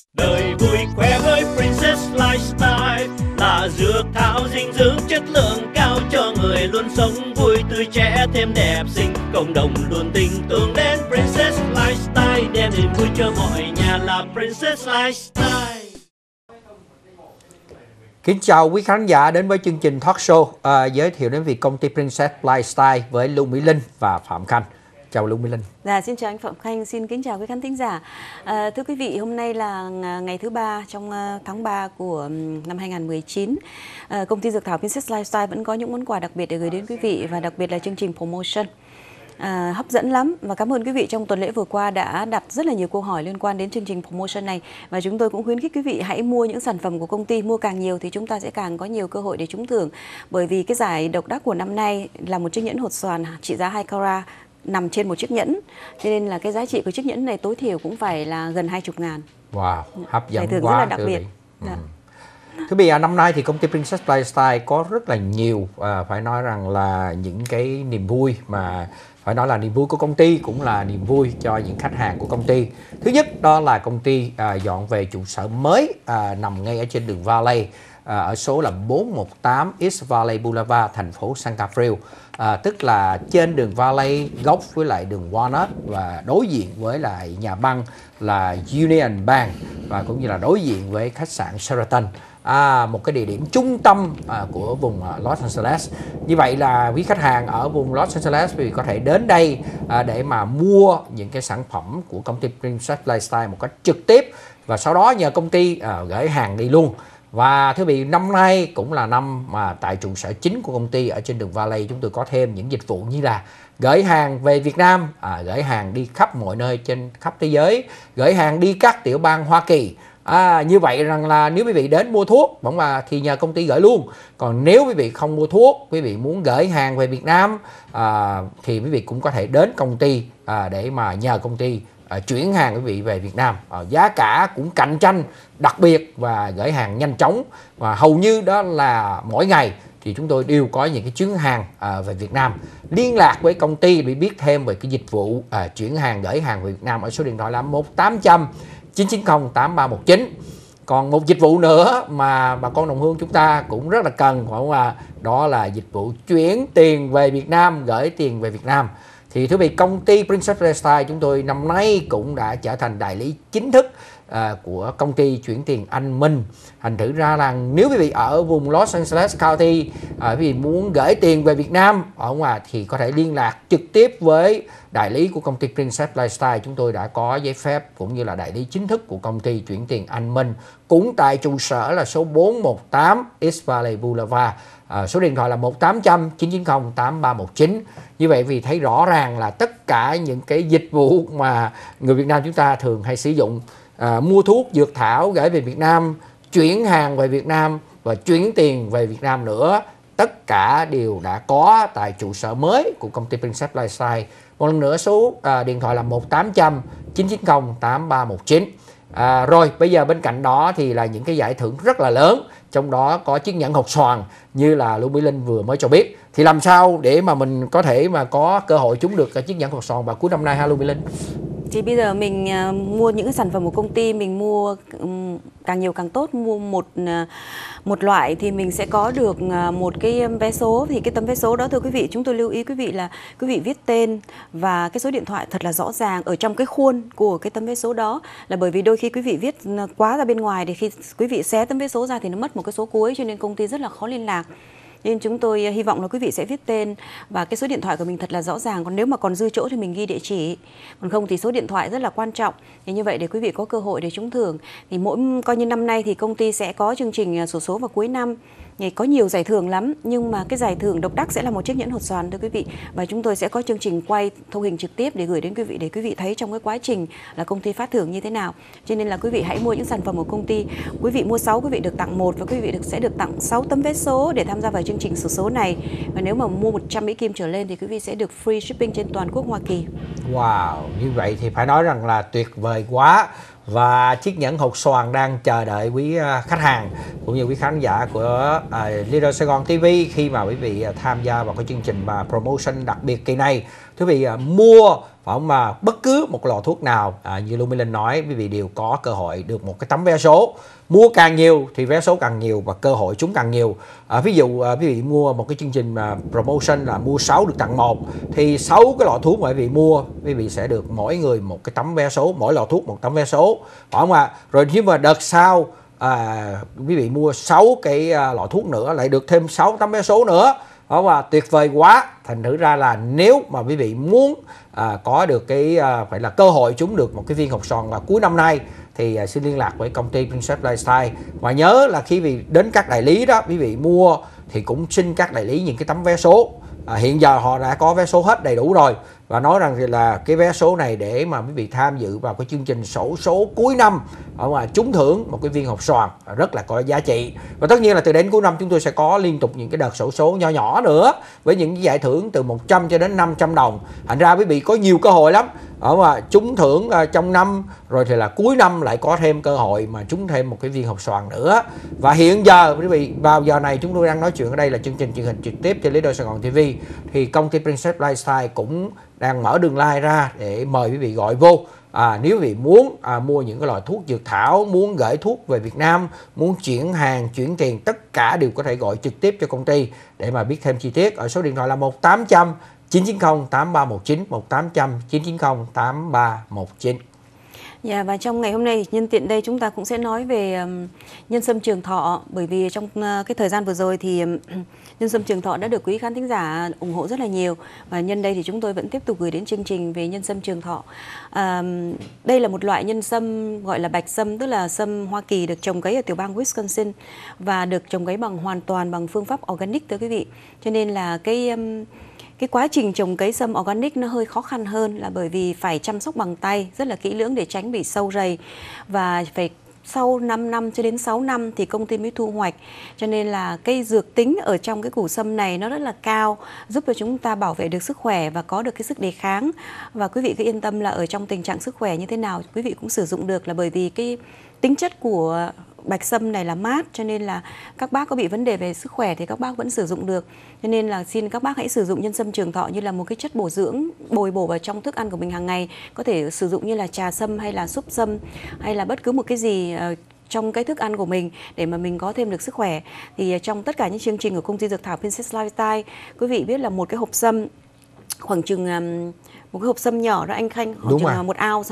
Đời vui khỏe với Princess Lifestyle là dược thảo dinh dưỡng chất lượng cao cho người luôn sống vui tươi trẻ thêm đẹp xinh. Cộng đồng luôn tin tưởng đến Princess Lifestyle, đem niềm vui cho mọi nhà là Princess Lifestyle. Kính chào quý khán giả đến với chương trình talk show giới thiệu đến việc công ty Princess Lifestyle với Lưu Mỹ Linh và Phạm Khanh. Chào Lưu Mỹ Linh. Dạ, xin chào anh Phạm Khanh, xin kính chào quý khán thính giả. Thưa quý vị, hôm nay là ngày thứ ba trong tháng 3 của năm 2019. Công ty dược thảo Princess Lifestyle vẫn có những món quà đặc biệt để gửi đến quý vị, và đặc biệt là chương trình promotion. Hấp dẫn lắm, và cảm ơn quý vị trong tuần lễ vừa qua đã đặt rất là nhiều câu hỏi liên quan đến chương trình promotion này, và chúng tôi cũng khuyến khích quý vị hãy mua những sản phẩm của công ty, mua càng nhiều thì chúng ta sẽ càng có nhiều cơ hội để trúng thưởng, bởi vì cái giải độc đắc của năm nay là một chiếc nhẫn hột xoàn trị giá 2 carat nằm trên một chiếc nhẫn, cho nên là cái giá trị của chiếc nhẫn này tối thiểu cũng phải là gần 20.000. Wow, hấp dẫn thưởng quá, rất là đặc biệt. Thưa quý vị, năm nay thì công ty Princess Lifestyle có rất là nhiều, phải nói rằng là những cái niềm vui, mà phải nói là niềm vui của công ty cũng là niềm vui cho những khách hàng của công ty. Thứ nhất đó là công ty dọn về trụ sở mới nằm ngay ở trên đường Valley, ở số là 418 East Valley Boulevard, thành phố Santa Fe, tức là trên đường Valley góc với lại đường Walnut và đối diện với lại nhà băng là Union Bank, và cũng như là đối diện với khách sạn Sheraton. Một cái địa điểm trung tâm của vùng Los Angeles. Như vậy là quý khách hàng ở vùng Los Angeles thì có thể đến đây để mà mua những cái sản phẩm của công ty Princess Lifestyle một cách trực tiếp, và sau đó nhờ công ty gửi hàng đi luôn. Và thưa quý vị, năm nay cũng là năm mà tại trụ sở chính của công ty ở trên đường Valley chúng tôi có thêm những dịch vụ như là gửi hàng về Việt Nam, gửi hàng đi khắp mọi nơi trên khắp thế giới, gửi hàng đi các tiểu bang Hoa Kỳ. Như vậy rằng là nếu quý vị đến mua thuốc thì nhờ công ty gửi luôn. Còn nếu quý vị không mua thuốc, quý vị muốn gửi hàng về Việt Nam thì quý vị cũng có thể đến công ty để mà nhờ công ty chuyển hàng quý vị về Việt Nam. Giá cả cũng cạnh tranh đặc biệt và gửi hàng nhanh chóng, và hầu như đó là mỗi ngày thì chúng tôi đều có những cái chuyến hàng về Việt Nam. Liên lạc với công ty để biết thêm về cái dịch vụ chuyển hàng gửi hàng về Việt Nam ở số điện thoại là 1800 990 8319. Còn một dịch vụ nữa mà bà con đồng hương chúng ta cũng rất là cần, phải không ạ? Đó là dịch vụ chuyển tiền về Việt Nam, gửi tiền về Việt Nam. Thì thưa quý vị, công ty Princess Lifestyle chúng tôi năm nay cũng đã trở thành đại lý chính thức của công ty chuyển tiền Anh Minh. Thành thử ra là nếu quý vị ở vùng Los Angeles County quý vị muốn gửi tiền về Việt Nam thì có thể liên lạc trực tiếp với đại lý của công ty Princess Lifestyle. Chúng tôi đã có giấy phép cũng như là đại lý chính thức của công ty chuyển tiền Anh Minh, cũng tại trụ sở là số 418 East Valley Boulevard. Số điện thoại là 1800 990 8319. Như vậy vì thấy rõ ràng là tất cả những cái dịch vụ mà người Việt Nam chúng ta thường hay sử dụng, mua thuốc dược thảo gửi về Việt Nam, chuyển hàng về Việt Nam và chuyển tiền về Việt Nam nữa, tất cả đều đã có tại trụ sở mới của công ty Princess Lifestyle. Một lần nữa số điện thoại là 1800 990 8319. Rồi bây giờ bên cạnh đó thì là những cái giải thưởng rất là lớn, trong đó có chiếc nhẫn hột xoàn như là Lưu Mỹ Linh vừa mới cho biết. Thì làm sao để mà mình có thể mà có cơ hội trúng được chiếc nhẫn hột xoàn vào cuối năm nay ha Lưu Mỹ Linh? Thì bây giờ mình mua những cái sản phẩm của công ty, mình mua càng nhiều càng tốt. Mua một loại thì mình sẽ có được một cái vé số. Thì cái tấm vé số đó, thưa quý vị, chúng tôi lưu ý quý vị là quý vị viết tên và cái số điện thoại thật là rõ ràng ở trong cái khuôn của cái tấm vé số đó. Là bởi vì đôi khi quý vị viết quá ra bên ngoài thì khi quý vị xé tấm vé số ra thì nó mất một cái số cuối, cho nên công ty rất là khó liên lạc. Nên chúng tôi hy vọng là quý vị sẽ viết tên và cái số điện thoại của mình thật là rõ ràng. Còn nếu mà còn dư chỗ thì mình ghi địa chỉ, còn không thì số điện thoại rất là quan trọng. Thì như vậy để quý vị có cơ hội để trúng thưởng. Thì coi như năm nay thì công ty sẽ có chương trình xổ số vào cuối năm. Có nhiều giải thưởng lắm, nhưng mà cái giải thưởng độc đắc sẽ là một chiếc nhẫn hột xoàn, thưa quý vị. Và chúng tôi sẽ có chương trình quay thu hình trực tiếp để gửi đến quý vị, để quý vị thấy trong cái quá trình là công ty phát thưởng như thế nào. Cho nên là quý vị hãy mua những sản phẩm của công ty. Quý vị mua 6, quý vị được tặng 1, và quý vị sẽ được tặng 6 tấm vé số để tham gia vào chương trình xổ số này. Và nếu mà mua 100 Mỹ Kim trở lên thì quý vị sẽ được free shipping trên toàn quốc Hoa Kỳ. Wow, như vậy thì phải nói rằng là tuyệt vời quá. Và chiếc nhẫn hột xoàn đang chờ đợi quý khách hàng cũng như quý khán giả của Leader Sài Gòn TV khi mà quý vị tham gia vào cái chương trình mà promotion đặc biệt kỳ này. Thưa quý vị, mua phải không, mà bất cứ một lọ thuốc nào như Lưu Minh Linh nói, quý vị đều có cơ hội được một cái tấm vé số. Mua càng nhiều thì vé số càng nhiều và cơ hội trúng càng nhiều. Ví dụ quý vị mua một cái chương trình promotion là mua 6 được tặng 1, thì 6 cái lọ thuốc mà quý vị mua, quý vị sẽ được mỗi người một cái tấm vé số, mỗi lọ thuốc một tấm vé số, phải không ạ? Rồi nhưng mà đợt sau quý vị mua 6 cái lọ thuốc nữa lại được thêm 6 tấm vé số nữa. Đó là tuyệt vời quá. Thành thử ra là nếu mà quý vị muốn có được cái phải là cơ hội trúng được một cái viên hột xoàn vào cuối năm nay thì xin liên lạc với công ty Princess Lifestyle. Và nhớ là khi quý vị đến các đại lý đó, quý vị mua thì cũng xin các đại lý những cái tấm vé số. Hiện giờ họ đã có vé số hết đầy đủ rồi, và nói rằng thì là cái vé số này để mà quý vị tham dự vào cái chương trình xổ số cuối năm mà trúng thưởng một cái viên hột xoàn rất là có giá trị. Và tất nhiên là từ đến cuối năm chúng tôi sẽ có liên tục những cái đợt xổ số nhỏ nhỏ nữa với những cái giải thưởng từ 100 cho đến 500 đồng. Thành ra quý vị có nhiều cơ hội lắm mà trúng thưởng trong năm, rồi thì là cuối năm lại có thêm cơ hội mà trúng thêm một cái viên hột xoàn nữa. Và hiện giờ quý vị, vào giờ này chúng tôi đang nói chuyện ở đây là chương trình truyền hình trực tiếp trên Leader Sài Gòn TV, thì công ty Princess Lifestyle cũng đang mở đường line ra để mời quý vị gọi vô. Nếu quý vị muốn mua những cái loại thuốc dược thảo, muốn gửi thuốc về Việt Nam, muốn chuyển hàng, chuyển tiền, tất cả đều có thể gọi trực tiếp cho công ty để mà biết thêm chi tiết ở số điện thoại là 1800 990 8319, 1800 990 8319. Dạ, và trong ngày hôm nay nhân tiện đây chúng ta cũng sẽ nói về nhân sâm Trường Thọ, bởi vì trong cái thời gian vừa rồi thì nhân sâm Trường Thọ đã được quý khán thính giả ủng hộ rất là nhiều, và nhân đây thì chúng tôi vẫn tiếp tục gửi đến chương trình về nhân sâm Trường Thọ. Đây là một loại nhân sâm gọi là bạch sâm, tức là sâm Hoa Kỳ được trồng cấy ở tiểu bang Wisconsin và được trồng cấy hoàn toàn bằng phương pháp organic, thưa quý vị. Cho nên là cái quá trình trồng cấy sâm organic nó hơi khó khăn hơn, là bởi vì phải chăm sóc bằng tay rất là kỹ lưỡng để tránh bị sâu rầy, và phải sau 5 năm cho đến 6 năm thì công ty mới thu hoạch. Cho nên là cái dược tính ở trong cái củ sâm này nó rất là cao, giúp cho chúng ta bảo vệ được sức khỏe và có được cái sức đề kháng. Và quý vị cứ yên tâm là ở trong tình trạng sức khỏe như thế nào quý vị cũng sử dụng được, là bởi vì cái tính chất của bạch sâm này là mát, cho nên là các bác có bị vấn đề về sức khỏe thì các bác vẫn sử dụng được. Cho nên là xin các bác hãy sử dụng nhân sâm Trường Thọ như là một cái chất bổ dưỡng, bồi bổ vào trong thức ăn của mình hàng ngày. Có thể sử dụng như là trà sâm hay là súp sâm hay là bất cứ một cái gì trong cái thức ăn của mình để mà mình có thêm được sức khỏe. Thì trong tất cả những chương trình của công ty dược thảo Princess Lifestyle, quý vị biết là một cái hộp sâm khoảng chừng một cái hộp sâm nhỏ đó anh Khanh, khoảng chừng 1 ounce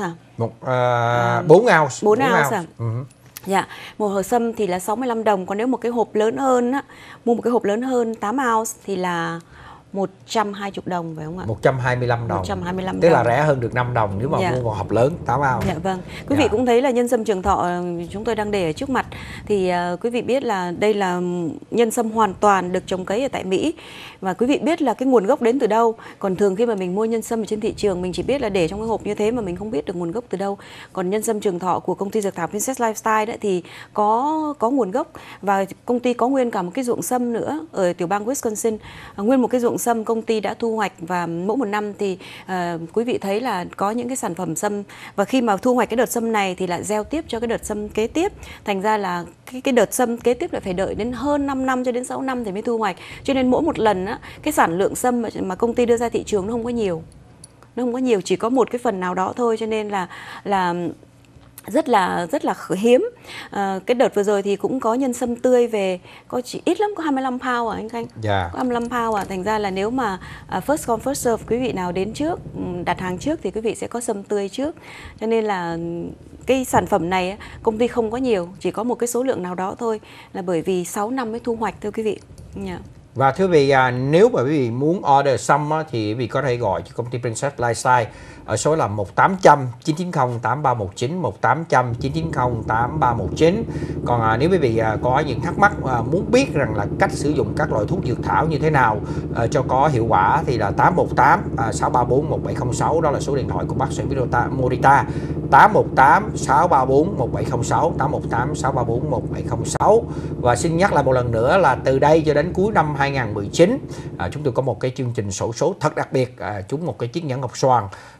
4 ounce. 4 ounce. Dạ, một hộp sâm thì là 65 đồng, còn nếu một cái hộp lớn hơn á, mua một cái hộp lớn hơn 8 ounce thì là 120 đồng, phải không ạ? 125 đồng. 125 Tức đồng. là rẻ hơn được 5 đồng nếu mà mua một hộp lớn 8 ounce. Dạ vâng. Quý vị cũng thấy là nhân sâm Trường Thọ chúng tôi đang để ở trước mặt. Thì quý vị biết là đây là nhân sâm hoàn toàn được trồng cấy ở tại Mỹ. Và quý vị biết là cái nguồn gốc đến từ đâu. Còn thường khi mà mình mua nhân sâm ở trên thị trường, mình chỉ biết là để trong cái hộp như thế mà mình không biết được nguồn gốc từ đâu. Còn nhân sâm Trường Thọ của công ty dược thảo Princess Lifestyle đấy thì có nguồn gốc, và công ty có nguyên cả một cái ruộng sâm nữa ở tiểu bang Wisconsin. Nguyên một cái ruộng sâm công ty đã thu hoạch, và mỗi một năm thì quý vị thấy là có những cái sản phẩm sâm, và khi mà thu hoạch cái đợt sâm này thì lại gieo tiếp cho cái đợt sâm kế tiếp. Thành ra là cái đợt sâm kế tiếp lại phải đợi đến hơn 5 năm cho đến 6 năm thì mới thu hoạch. Cho nên mỗi một lần á, cái sản lượng sâm mà công ty đưa ra thị trường nó không có nhiều. Nó không có nhiều, chỉ có một cái phần nào đó thôi, cho nên là rất là hiếm. Cái đợt vừa rồi thì cũng có nhân sâm tươi về, có chỉ ít lắm, có 25 pound anh Khanh. Có 25 pound thành ra là nếu mà first come first serve, quý vị nào đến trước, đặt hàng trước thì quý vị sẽ có sâm tươi trước. Cho nên là cái sản phẩm này công ty không có nhiều, chỉ có một cái số lượng nào đó thôi, là bởi vì 6 năm mới thu hoạch, thưa quý vị. Và thưa quý vị, nếu mà quý vị muốn order sâm thì quý vị có thể gọi cho công ty Princess Lifestyle ở số là 1800 990 8319, 1800 990 8319. Còn nếu quý vị có những thắc mắc muốn biết rằng là cách sử dụng các loại thuốc dược thảo như thế nào cho có hiệu quả thì là 818 634 1706, đó là số điện thoại của bác sĩ Morita. 818 634 1706, 818 634 1706. Và xin nhắc lại một lần nữa là từ đây cho đến cuối năm 2019 chúng tôi có một cái chương trình xổ số thật đặc biệt, trúng một cái chiếc nhẫn ngọc xoàn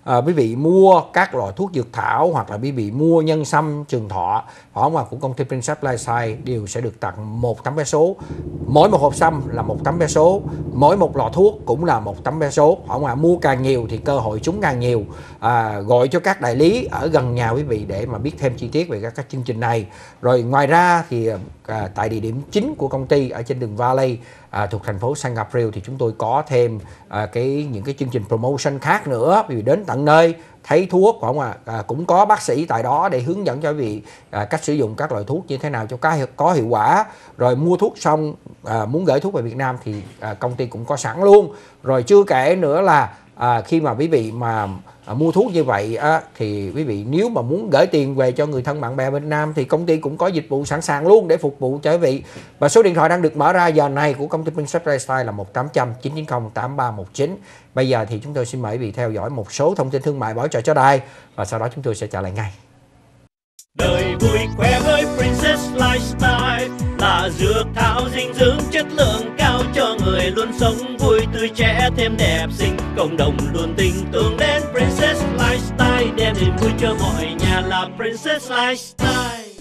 quý vị mua các loại thuốc dược thảo hoặc là quý vị mua nhân sâm Trường Thọ của công ty Princess Lifestyle đều sẽ được tặng một tấm vé số. Mỗi một hộp sâm là một tấm vé số, mỗi một lọ thuốc cũng là một tấm vé số. Mua càng nhiều thì cơ hội trúng càng nhiều. Gọi cho các đại lý ở gần nhà quý vị để mà biết thêm chi tiết về các chương trình này. Rồi ngoài ra thì tại địa điểm chính của công ty ở trên đường Valley thuộc thành phố Singapore thì chúng tôi có thêm những cái chương trình promotion khác nữa. Vì đến tận nơi thấy thuốc cũng có bác sĩ tại đó để hướng dẫn cho quý vị cách sử dụng các loại thuốc như thế nào cho có hiệu quả. Rồi mua thuốc xong muốn gửi thuốc về Việt Nam thì công ty cũng có sẵn luôn. Rồi chưa kể nữa là khi mà quý vị mà mua thuốc như vậy thì quý vị nếu mà muốn gửi tiền về cho người thân bạn bè bên Nam thì công ty cũng có dịch vụ sẵn sàng luôn để phục vụ cho quý vị. Và số điện thoại đang được mở ra giờ này của công ty Princess Lifestyle là 1-800-990-8319. Bây giờ thì chúng tôi xin mời quý vị theo dõi một số thông tin thương mại bảo trợ cho đài và sau đó chúng tôi sẽ trả lời ngay. Đời vui khỏe với Princess Lifestyle là dược thảo dinh dưỡng chất lượng cao cho người luôn sống vui tươi trẻ thêm đẹp xinh. Cộng đồng luôn tin tưởng đến Princess Lifestyle đem niềm vui cho mọi nhà là Princess Lifestyle.